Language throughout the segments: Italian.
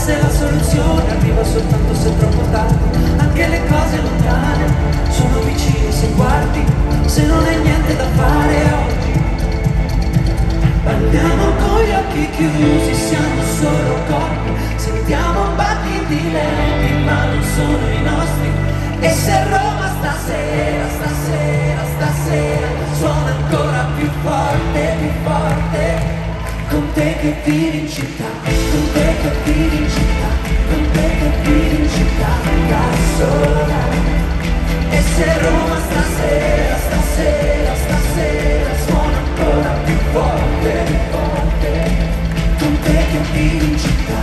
se la soluzione arriva soltanto se è troppo tardi. Anche le cose lontane sono vicine se guardi, se non hai niente da fare oggi. Parliamo con gli occhi chiusi, siamo solo corpi, sentiamo battiti lenti ma non sono i nostri. E se Roma stasera, stasera, stasera suona ancora più forte, con te che vivi in città, con te che vivi in città, con te che vivi in città da sola. E se Roma stasera, stasera, stasera suona ancora più forte, con te che vivi in città,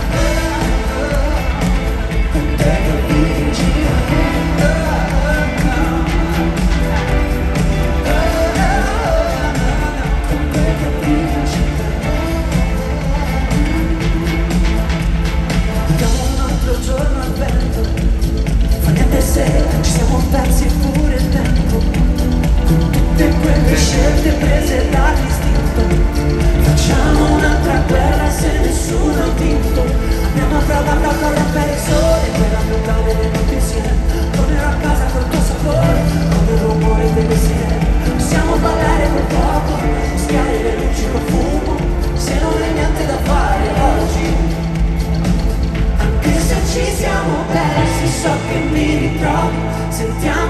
con te che vivi in città. Giorno al vento, fa niente se ci siamo persi pure il tempo, con tutte quelle scelte prese dall'istinto. Facciamo un'altra guerra se nessuno ha vinto. Andiamo a provare a rompere il sole, poi raccontare le notti insieme. Tornerò a casa col tuo sapore, con il rumore delle sirene. Possiamo ballare col fuoco, mischiare le luci col fumo, se non hai niente da fare oggi. Ci siamo persi, so che mi ritrovi, sentiamo